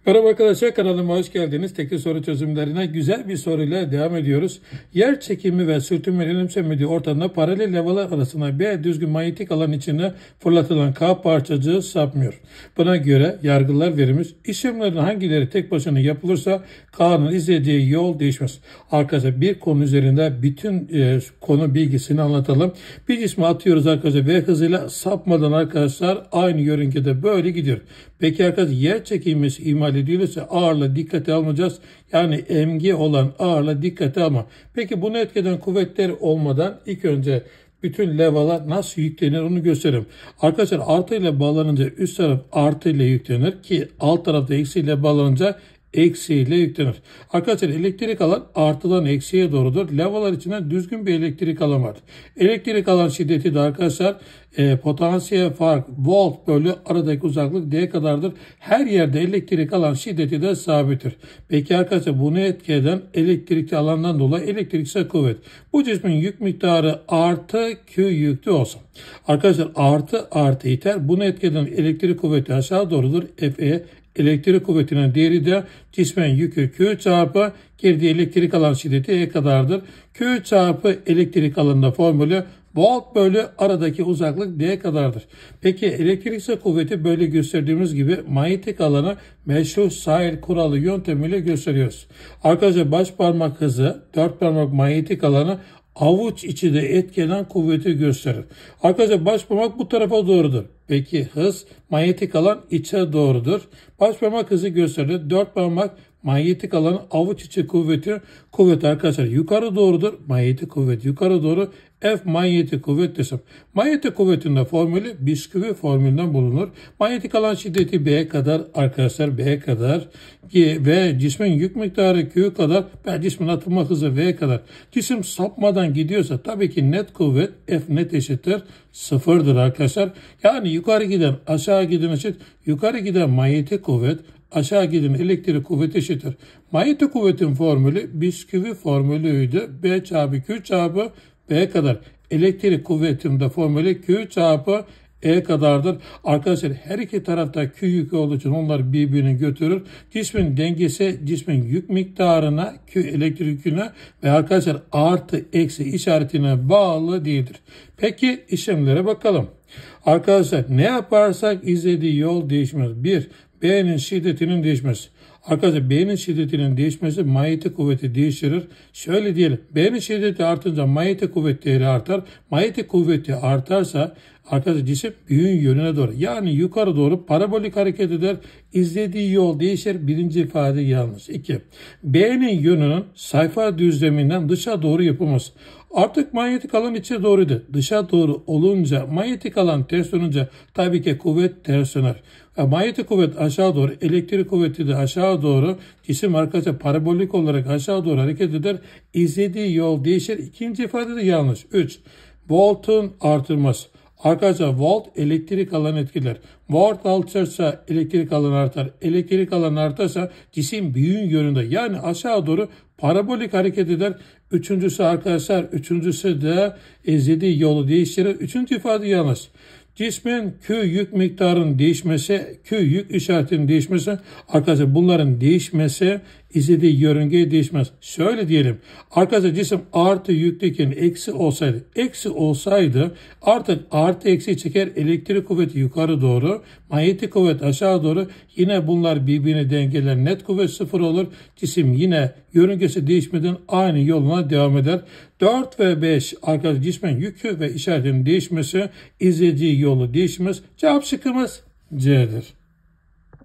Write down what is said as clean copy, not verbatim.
Merhaba arkadaşlar, kanalıma hoş geldiniz. Tekli soru çözümlerine güzel bir soruyla devam ediyoruz. Yer çekimi ve sürtünmenin önemsemediği ortamda paralel levalar arasında B düzgün manyetik alan içine fırlatılan K parçacığı sapmıyor. Buna göre yargılar verilmiş. İşlemlerin hangileri tek başına yapılırsa K'nın izlediği yol değişmez. Arkadaşlar bir konu üzerinde bütün konu bilgisini anlatalım. Bir cismi atıyoruz arkadaşlar ve hızıyla sapmadan arkadaşlar aynı yörüngede böyle gidiyor. Peki arkadaşlar yer çekilmesi ihmal edilirse ağırlığı dikkate almayacağız. Yani mg olan ağırlığı dikkate alma. Peki bunu etkileyen kuvvetler olmadan ilk önce bütün levalar nasıl yüklenir onu göstereyim. Arkadaşlar artı ile bağlanınca üst taraf artı ile yüklenir ki alt tarafta eksi ile bağlanınca eksiyle yüklenir. Arkadaşlar elektrik alan artıdan eksiye doğrudur. Levalar içinde düzgün bir elektrik alan var. Elektrik alan şiddeti de arkadaşlar potansiyel fark volt bölü aradaki uzaklık D kadardır. Her yerde elektrik alan şiddeti de sabittir. Peki arkadaşlar bunu etki eden elektrikli alandan dolayı elektriksel kuvvet. Bu cismin yük miktarı artı Q yüklü olsun. Arkadaşlar artı iter. Bunu etki eden elektrik kuvveti aşağı doğrudur. Fe elektrik kuvvetinin değeri de cismin yükü Q çarpı girdiği elektrik alan şiddeti E kadardır. Q çarpı elektrik alanında formülü volt bölü aradaki uzaklık D kadardır. Peki elektriksel kuvveti böyle gösterdiğimiz gibi manyetik alanı meşru Sayre kuralı yöntemiyle gösteriyoruz. Arkadaşlar baş parmak hızı, dört parmak manyetik alanı avuç içi de etkilenen kuvveti gösterir. Arkadaşlar baş parmak bu tarafa doğrudur. Peki hız manyetik alan içe doğrudur. Baş parmak hızı gösterir. Dört parmak manyetik alanın avuç içi kuvvet arkadaşlar yukarı doğrudur. Manyetik kuvvet yukarı doğru. F manyetik kuvvet desem. Manyetik kuvvetin de formülü bisküvi formülünden bulunur. Manyetik alan şiddeti B kadar arkadaşlar B kadar ve cismin yük miktarı Q kadar ve cismin atılma hızı V kadar. Cisim sapmadan gidiyorsa tabii ki net kuvvet F net eşittir sıfırdır arkadaşlar. Yani yukarı giden aşağı giden eşit yukarı giden manyetik kuvvet aşağı giden elektrik kuvveti eşittir. Manyetik kuvvetin formülü bisküvi formülüydü. B çarpı Q çarpı B kadar. Elektrik kuvvetinde formülü Q çarpı E kadardır. Arkadaşlar her iki tarafta Q yükü olduğu için onlar birbirini götürür. Cismin dengesi cismin yük miktarına, Q elektrik yüküne ve arkadaşlar artı eksi işaretine bağlı değildir. Peki işlemlere bakalım. Arkadaşlar ne yaparsak izlediği yol değişmez. 1. B'nin şiddetinin değişmesi. Arkadaşlar B'nin şiddetinin değişmesi manyetik kuvveti değiştirir. Şöyle diyelim. B'nin şiddeti artınca manyetik kuvvet değeri artar. Manyetik kuvveti artarsa arkadaşlar cisim büyüğün yönüne doğru yani yukarı doğru parabolik hareket eder. İzlediği yol değişir. Birinci ifade yanlış. 2. B'nin yönünün sayfa düzleminden dışa doğru yapılması. Artık manyetik alan içe doğruydu. Dışa doğru olunca manyetik alan ters dönünce tabii ki kuvvet ters döner. Manyetik kuvvet aşağı doğru, elektrik kuvveti de aşağı doğru, cisim arkadaşlar parabolik olarak aşağı doğru hareket eder. İzlediği yol değişir. İkinci ifade de yanlış. 3. Voltun artırması. Arkadaşlar volt elektrik alanı etkiler. Volt alçalırsa elektrik alanı artar. Elektrik alanı artarsa cisim büyüğün yönünde yani aşağı doğru parabolik hareket eder. Üçüncüsü arkadaşlar üçüncüsü de izlediği yolu değiştirir. Üçüncü ifade yanlış. Cismin Q yük miktarının değişmesi, Q yük işaretinin değişmesi, arkadaşlar bunların değişmesi izlediği yörüngeye değişmez. Şöyle diyelim, arkadaşlar cisim artı yüklüyken eksi olsaydı artık artı eksi çeker elektrik kuvveti yukarı doğru, manyetik kuvvet aşağı doğru yine bunlar birbirini dengeler net kuvvet sıfır olur. Cisim yine yörüngesi değişmeden aynı yoluna devam eder. 4 ve 5 arkadaşlar cismin yükü ve işaretinin değişmesi izlediği yolu değişmez. Cevap şıkkımız C'dir.